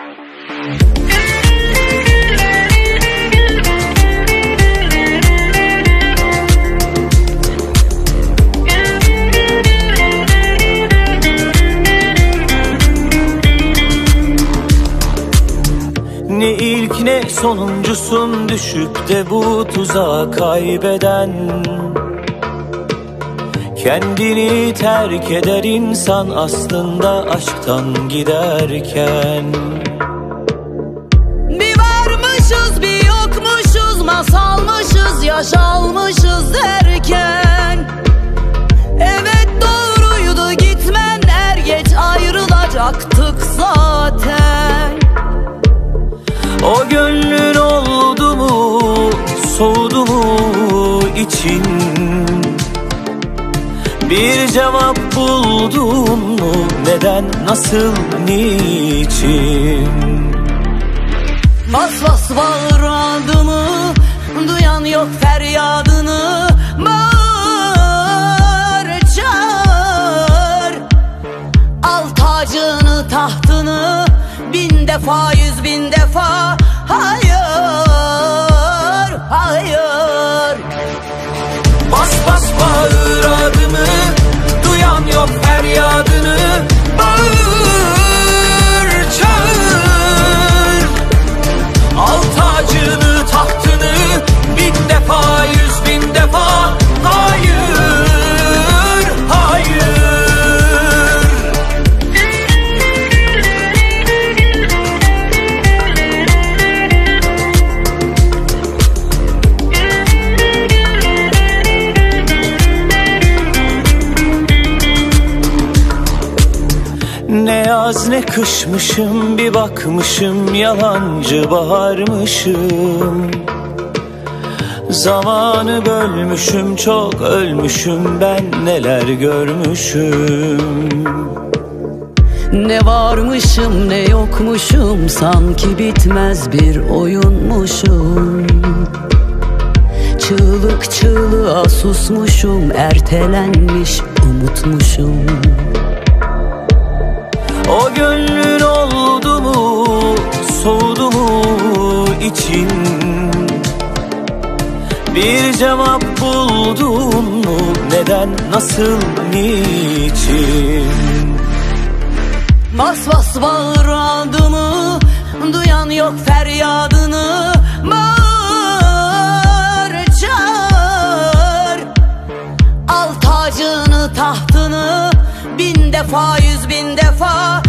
Ne ilk ne sonuncusun düşüp de bu tuzağa kaybeden. Kendini terk eder insan aslında aşktan giderken. Bir varmışız bir yokmuşuz, masalmışız yaşalmışız derken. Evet doğruydu gitmen, er geç ayrılacaktık zaten. O gönlün oldu mu, soğudu mu için? Bir cevap buldun mu, neden, nasıl, niçin? Bas bas bağır adımı, duyan yok feryadını. Bağır çağır, al tacını tahtını, bin defa yüz bin defa. Hayır, hayır. Bas bas bağır adımı, duyan yok feryadını. Bağır çağır, al tacını tahtını, bin defa yüz bin defa. Hayır, hayır. Ne yaz ne kışmışım, bir bakmışım yalancı baharmışım. Zamanı bölmüşüm, çok ölmüşüm, ben neler görmüşüm. Ne varmışım ne yokmuşum, sanki bitmez bir oyunmuşum. Çığlık çığlığa susmuşum, ertelenmiş umutmuşum. O gönlün oldu mu, soğudu mu için? Bir cevap buldun mu, neden, nasıl, niçin? Bas bas bağır adımı, duyan yok feryadını. Bağır çağır, al tacını tahtını, bin defa yüz bin defa.